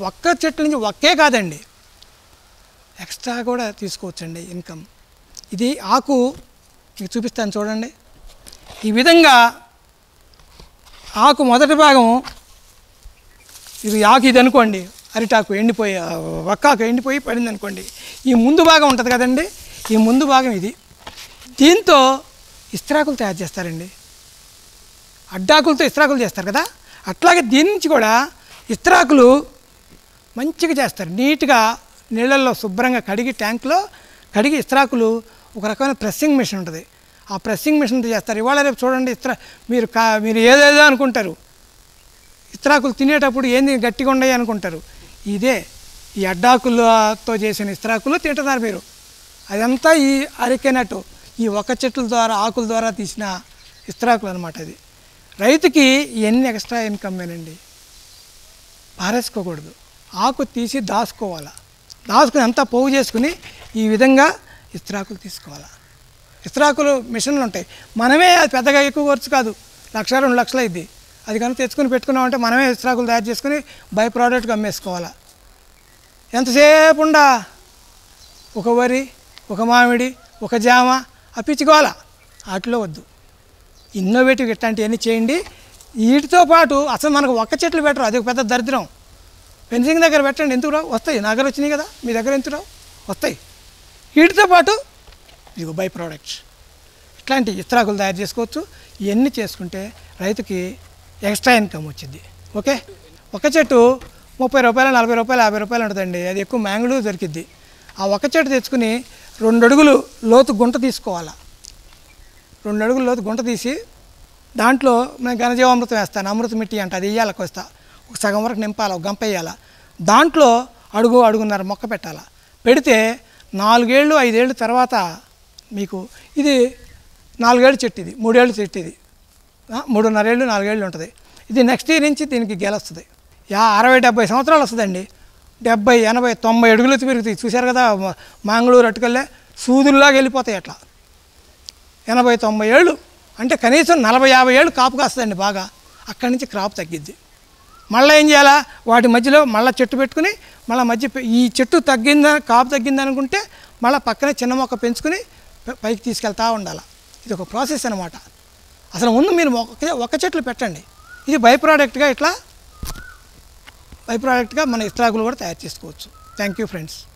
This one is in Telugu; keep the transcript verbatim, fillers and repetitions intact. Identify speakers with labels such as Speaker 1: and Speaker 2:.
Speaker 1: ఒక్క చెట్ల నుంచి ఒక్కే కాదండి, ఎక్స్ట్రా కూడా తీసుకోవచ్చండి ఇన్కమ్. ఇది ఆకు మీకు చూపిస్తాను చూడండి. ఈ విధంగా ఆకు మొదటి భాగం ఇది ఆకు, ఇది అనుకోండి అరిటాకు ఎండిపోయి ఒక్కాకు ఎండిపోయి పడింది అనుకోండి. ఈ ముందు భాగం ఉంటుంది కదండి, ఈ ముందు భాగం ఇది. దీంతో ఇస్త్రాకులు తయారు చేస్తారండి. అడ్డాకులతో ఇస్త్రాకులు చేస్తారు కదా, అట్లాగే దీని నుంచి కూడా ఇస్త్రాకులు మంచిగా చేస్తారు. నీట్గా నీళ్ళల్లో శుభ్రంగా కడిగి ట్యాంక్లో కడిగి ఇస్త్రాకులు ఒక రకమైన ప్రెస్సింగ్ మిషన్ ఉంటుంది, ఆ ప్రెస్సింగ్ మిషన్తో చేస్తారు. ఇవాళ రేపు చూడండి ఇస్త్రా మీరు కా మీరు ఏదేదో అనుకుంటారు, ఇస్త్రాకులు తినేటప్పుడు ఏంది గట్టిగా ఉన్నాయి అనుకుంటారు. ఇదే ఈ అడ్డాకులతో చేసిన ఇస్త్రాకులు తింటున్నారు మీరు. అదంతా ఈ అరికెనట్టు ఈ ఒక చెట్ల ద్వారా ఆకుల ద్వారా తీసిన ఇస్త్రాకులు అనమాట. అది రైతుకి ఎన్ని ఎక్స్ట్రా ఇన్కమ్మేనండి. పారేసుకోకూడదు, ఆకు తీసి దాచుకోవాలా, దాచుకుని అంతా పోగు చేసుకుని ఈ విధంగా ఇస్త్రాకులు తీసుకోవాలా. ఇస్త్రాకులు మిషన్లు ఉంటాయి, మనమే అది పెద్దగా ఎక్కువ ఖర్చు కాదు, లక్ష రెండు లక్షలు అయింది. అది కనుక తెచ్చుకుని పెట్టుకున్నామంటే మనమే ఇస్త్రాకులు తయారు చేసుకుని బై ప్రోడక్ట్గా అమ్మేసుకోవాలా. ఎంతసేపు ఉండా ఒక వరి, ఒక మామిడి, ఒక జామ అప్పించుకోవాలా, వాటిలో వద్దు. ఇన్నోవేటివ్ ఇట్లాంటివన్నీ చేయండి. వీటితో పాటు అసలు మనకు ఒక్క చెట్లు పెట్టరు, అది ఒక పెద్ద దరిద్రం. ఫెన్సింగ్ దగ్గర పెట్టండి, ఎందుకు రావు? వస్తాయి. నా దగ్గర వచ్చినాయి కదా, మీ దగ్గర ఎందుకు రావు? వస్తాయి. వీటితో పాటు ఇదిగో బై ప్రోడక్ట్స్ ఇట్లాంటి ఇస్త్రాకులు తయారు చేసుకోవచ్చు. ఇవన్నీ చేసుకుంటే రైతుకి ఎక్స్ట్రా ఇన్కమ్ వచ్చింది. ఓకే, ఒక చెట్టు ముప్పై రూపాయలు నలభై రూపాయలు యాభై రూపాయలు ఉంటుందండి, అది ఎక్కువ మ్యాంగ్లూ దొరికిద్ది. ఆ ఒక చెట్టు తెచ్చుకుని రెండు అడుగులు లోతు గుంట తీసుకోవాలా. రెండు అడుగులు లోతు గుంట తీసి దాంట్లో నేను ఘనజీవామృతం వేస్తాను, అమృత మిట్టి అంటే అది వేయాలి, కొస్తా ఒక సగం వరకు నింపాలి, ఒక గంప వేయాలి. దాంట్లో అడుగు అడుగున్నర మొక్క పెట్టాలి. పెడితే నాలుగేళ్ళు ఐదేళ్ళు తర్వాత మీకు ఇది నాలుగేళ్ళు చెట్టు, ఇది మూడేళ్ళు చెట్టు, ఇది మూడున్నరేళ్ళు నాలుగేళ్ళు ఉంటుంది. ఇది నెక్స్ట్ ఇయర్ నుంచి దీనికి గెలొస్తుంది. యా అరవై డెబ్బై సంవత్సరాలు వస్తుందండి. డెబ్బై ఎనభై తొంభై అడుగులు పెరుగుతాయి. చూశారు కదా మంగళూరు అటుకల్లే సూదుల్లాగా వెళ్ళిపోతాయి. అట్లా ఎనభై తొంభై ఏళ్ళు అంటే కనీసం నలభై యాభై ఏళ్ళు కాపు కాస్తుందండి బాగా. అక్కడి నుంచి క్రాప్ తగ్గిద్ది. మళ్ళీ ఏం చేయాలా, వాటి మధ్యలో మళ్ళీ చెట్టు పెట్టుకుని మళ్ళీ మధ్య ఈ చెట్టు తగ్గిందా కాపు తగ్గింది అనుకుంటే మళ్ళీ పక్కనే చిన్న మొక్క పెంచుకుని పైకి తీసుకెళ్తూ ఉండాలి. ఇది ఒక ప్రాసెస్ అనమాట. అసలు ముందు మీరు ఒక ఒక చెట్లు పెట్టండి, ఇది బై ప్రోడక్ట్గా ఇట్లా బై ప్రోడక్ట్గా మన ఇస్త్రాకులు కూడా తయారు చేసుకోవచ్చు. Thank you friends.